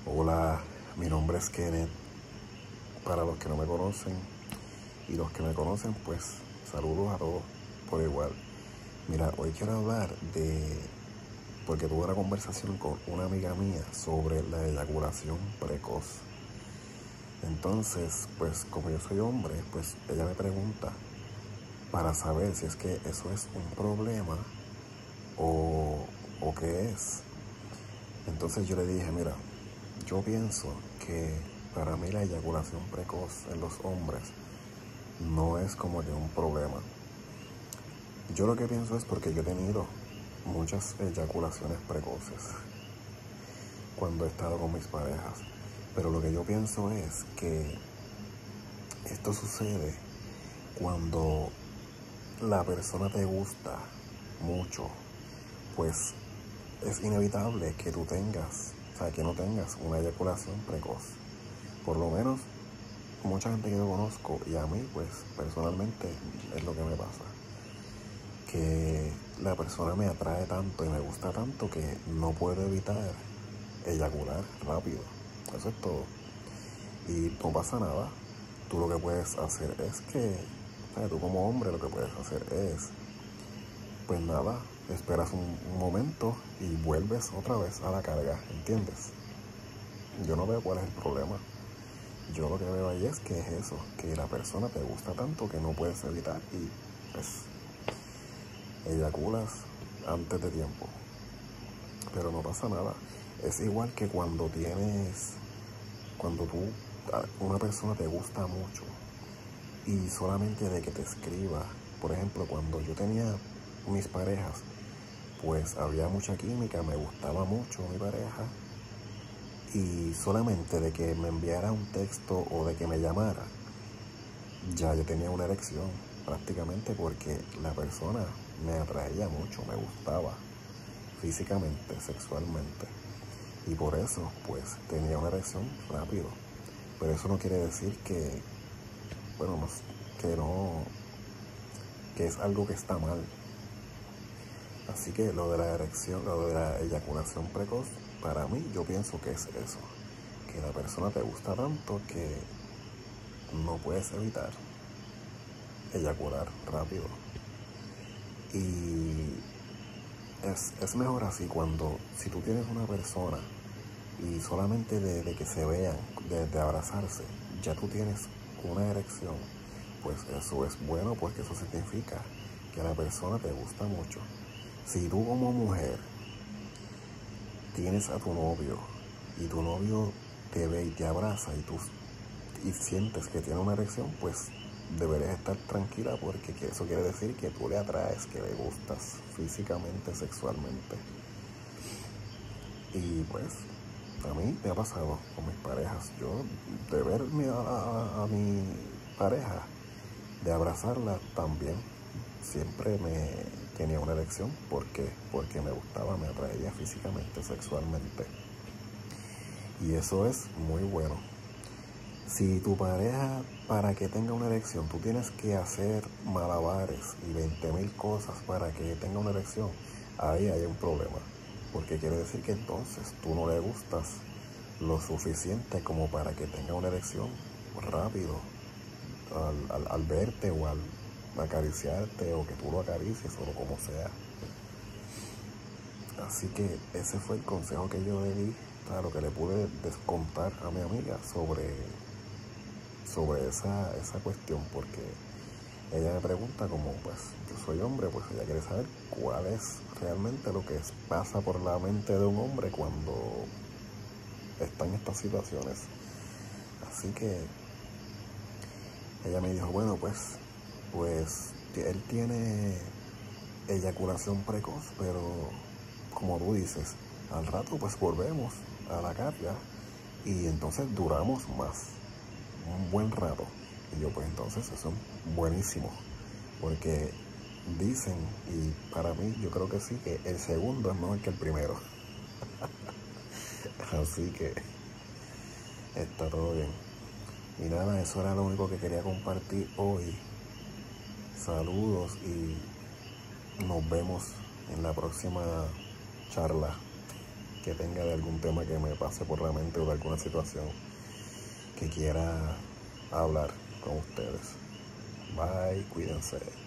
Hola, mi nombre es Kenneth. Para los que no me conocen y los que me conocen, pues saludos a todos por igual. Mira, hoy quiero hablar porque tuve una conversación con una amiga mía sobre la eyaculación precoz. Entonces, pues como yo soy hombre, pues ella me pregunta para saber si es que eso es un problema o qué es. Entonces yo le dije, mira, yo pienso que para mí la eyaculación precoz en los hombres no es como que un problema. Yo lo que pienso es porque yo he tenido muchas eyaculaciones precoces cuando he estado con mis parejas. Pero lo que yo pienso es que esto sucede cuando la persona te gusta mucho, pues es inevitable que tú tengas, o sea, que no tengas una eyaculación precoz. Por lo menos mucha gente que yo conozco y a mí, pues personalmente es lo que me pasa. Que la persona me atrae tanto y me gusta tanto que no puedo evitar eyacular rápido. Eso es todo. Y no pasa nada. Tú lo que puedes hacer es que, o sea, tú como hombre lo que puedes hacer es, pues nada, esperas un momento y vuelves otra vez a la carga, ¿entiendes? Yo no veo cuál es el problema. Yo lo que veo ahí es que es eso, que la persona te gusta tanto que no puedes evitar y pues eyaculas antes de tiempo. Pero no pasa nada. Es igual que cuando una persona te gusta mucho y solamente de que te escriba. Por ejemplo, cuando yo tenía mis parejas, pues había mucha química, me gustaba mucho mi pareja y solamente de que me enviara un texto o de que me llamara, ya yo tenía una erección prácticamente porque la persona me atraía mucho, me gustaba físicamente, sexualmente. Y por eso, pues, tenía una erección rápido. Pero eso no quiere decir que, bueno, que es algo que está mal. Así que lo de la erección, lo de la eyaculación precoz, para mí yo pienso que es eso. Que la persona te gusta tanto que no puedes evitar eyacular rápido. Y es mejor así si tú tienes una persona y solamente de que se vean, de abrazarse, ya tú tienes una erección, pues eso es bueno porque eso significa que a la persona te gusta mucho. Si tú como mujer tienes a tu novio y tu novio te ve y te abraza y sientes que tiene una erección, pues deberías estar tranquila porque eso quiere decir que tú le atraes, que le gustas físicamente, sexualmente. Y pues a mí me ha pasado con mis parejas. Yo de ver a mi pareja, de abrazarla también, siempre me tenía una erección. ¿Por qué? Porque me gustaba, me atraía físicamente, sexualmente. Y eso es muy bueno. Si tu pareja, para que tenga una erección, tú tienes que hacer malabares y 20.000 cosas para que tenga una erección, ahí hay un problema. Porque quiere decir que entonces tú no le gustas lo suficiente como para que tenga una erección rápido al verte o al acariciarte o que tú lo acaricies o como sea. Así que ese fue el consejo que yo le di, lo que le pude descontar a mi amiga sobre esa cuestión, porque ella me pregunta como pues yo soy hombre, pues ella quiere saber cuál es realmente lo que pasa por la mente de un hombre cuando está en estas situaciones. Así que ella me dijo, bueno, pues él tiene eyaculación precoz, pero como tú dices, al rato pues volvemos a la carga y entonces duramos más, un buen rato. Y yo pues entonces eso es buenísimo, porque dicen, y para mí yo creo que sí, que el segundo es mejor que el primero. Así que está todo bien. Y nada, eso era lo único que quería compartir hoy. Saludos y nos vemos en la próxima charla. que tenga de algún tema que me pase por la mente o de alguna situación que quiera hablar con ustedes. Bye, cuídense.